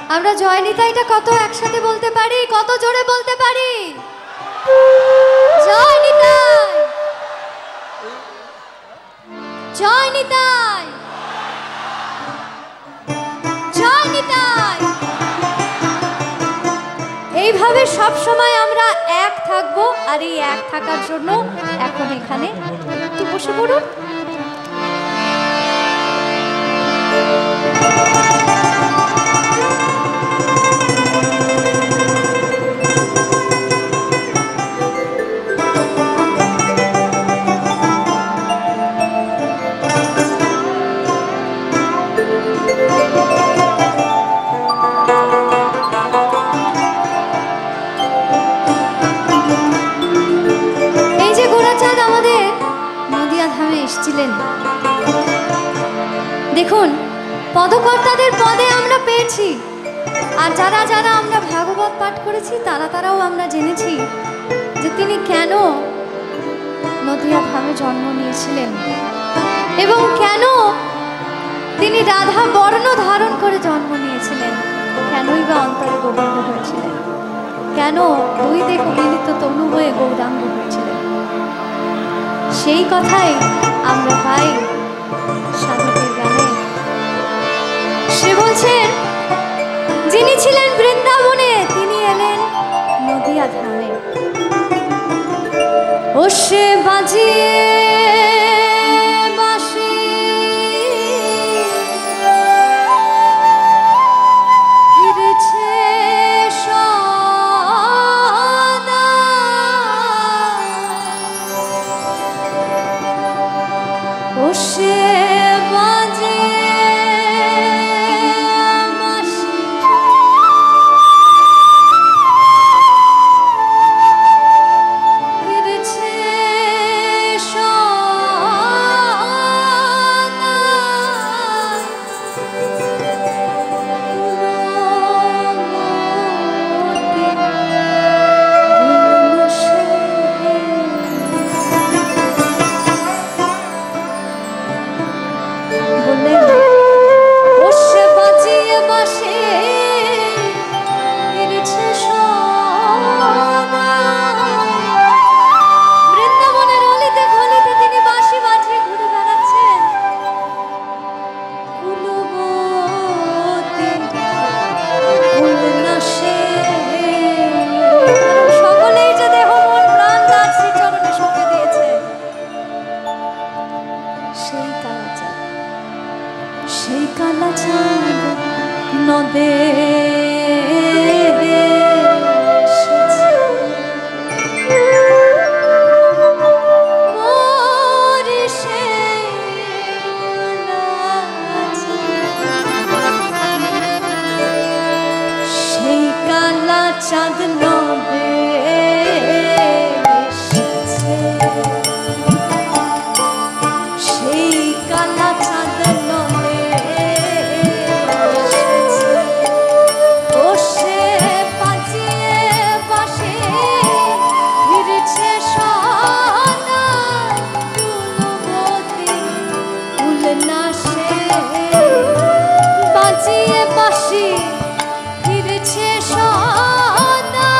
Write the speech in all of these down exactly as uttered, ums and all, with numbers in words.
আমরা জয় নিতাইটা কত একসাথে বলতে পারি, কত জোরে বলতে পারি? জয় নিতাই, জয় নিতাই, জয় নিতাই। এইভাবে সব সময় আমরা এক থাকবো। আর এই এক থাকার জন্য এখন এখানে একটু বসে পড়ুন। দেখুন, পদকর্তাদের পদে আমরা পেয়েছি, আর যারা যারা আমরা ভাগবত পাঠ করেছি তারা তারাও আমরা জেনেছি যে তিনি কেন নদিয়া ধামে জন্ম নিয়েছিলেন এবং কেন তিনি রাধা বর্ণ ধারণ করে জন্ম নিয়েছিলেন, কেনই বা অন্তরে গোবিন্দ হয়েছিলেন, কেন দুই দেহ মিলিত তনু হয়ে গৌরাঙ্গ হয়েছিলেন। সেই কথাই আমরা পাই সাধকের গানে। সে বলছেন, যিনি ছিলেন বৃন্দাবনে তিনি এলেন নদিয়া ধামে। ও সে বাজিয়ে বাঁশি ফিরেছে সদা, ও সে বাজিয়ে বাঁশি ফিরেছে সদা।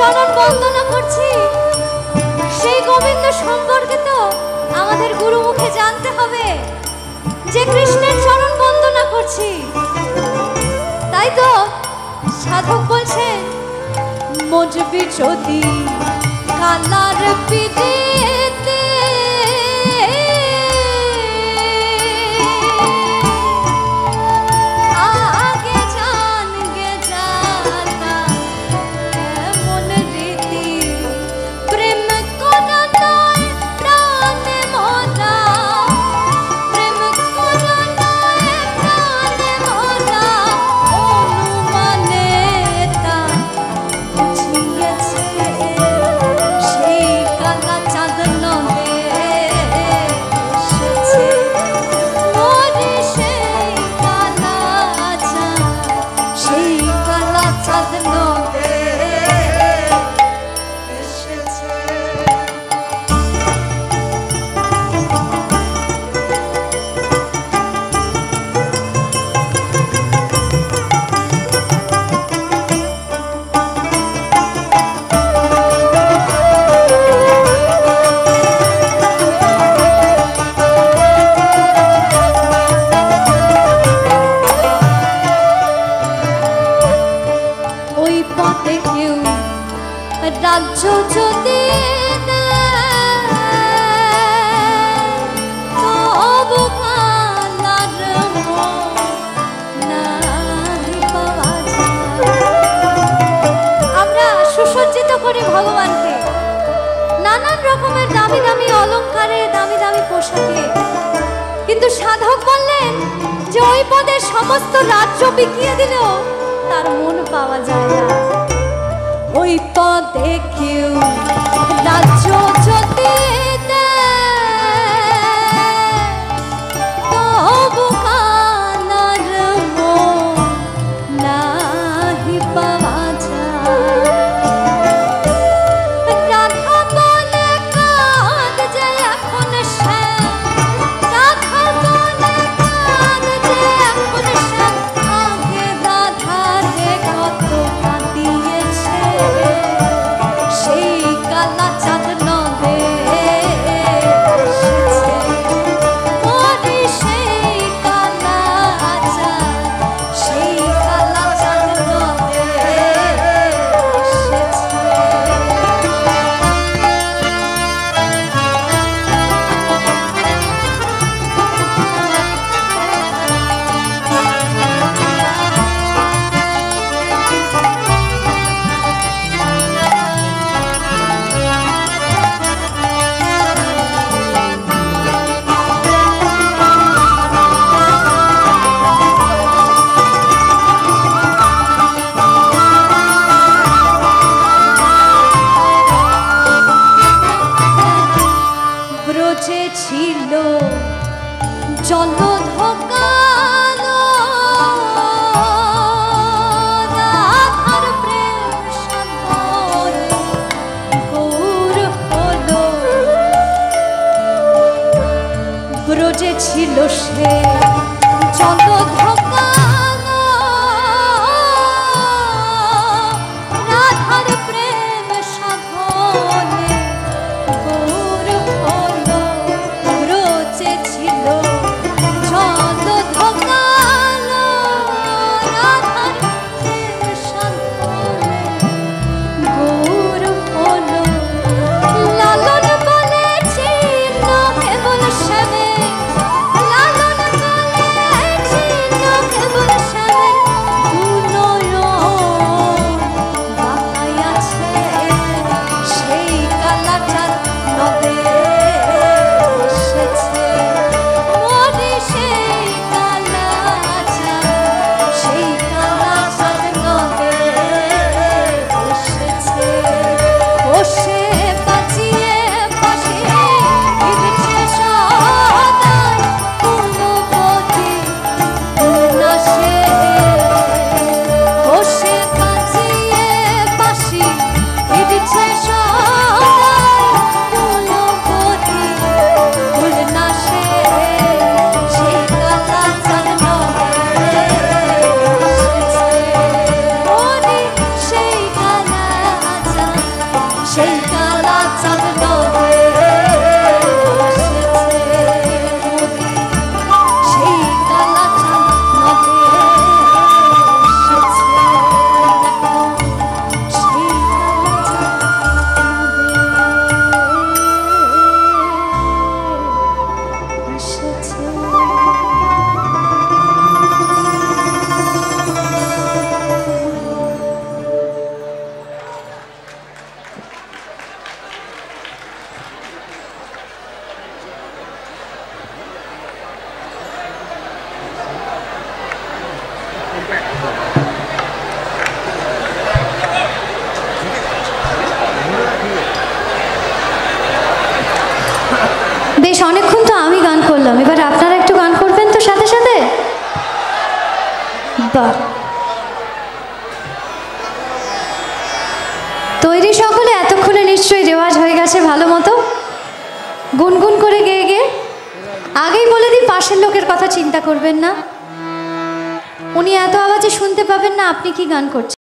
চরণ বন্দনা করছি, সেই গোবিন্দ সম্পর্কে তো আমাদের গুরুমুখে জানতে হবে যে কৃষ্ণের চরণ বন্দনা করছি। তাই তো সাধক বলছেন, মজবি যদি কালার পিদিতে রাজ্য যদি তবু কালার পাওয়া যায়। আমরা সুসজ্জিত করি ভগবানকে নানান রকমের দামি দামি অলংকারে, দামি দামি পোশাকে, কিন্তু সাধক বললেন যে ওই পদের সমস্ত রাজ্য বিকিয়ে দিলেও তার মন পাওয়া যায় না। ওই পদে কেউ রাজ্য যদি তবু কালার নাহি পাওয়া যায়। রাধা বলে কাঁদ যে এখন সে, রাধা বলে কাঁদ যে এখন সে, আগে রাধা রে কত কাঁদিয়েছে, সেই কালা চাঁদ নদে এসেছে, ওরে সেই কালা চাঁদ, সেই কালা চাঁদ নদে এসেছে। ব্রজে ছিল জলধকালো রাধার প্রেম সাগরে গৌর হলো। ব্রজে ছিল সে জলধকালো রাধার প্রেম সাগরে গৌর হলো। ব্রজে ছিল জলধকালো রাধার প্রেম সাগরে গৌর হলো। লালন বলে ছিল কেবল শ্যামে, লালন বলে ছিল কেবল আরেকবার। তৈরি সকলে? এতক্ষণে নিশ্চয়ই রেওয়াজ হয়ে গেছে ভালো মতো, গুনগুন করে গেয়ে গেয়ে। আগেই বলে দিই, পাশের লোকের কথা চিন্তা করবেন না, উনি এত আওয়াজে শুনতে পাবেন না আপনি কি গান করছেন।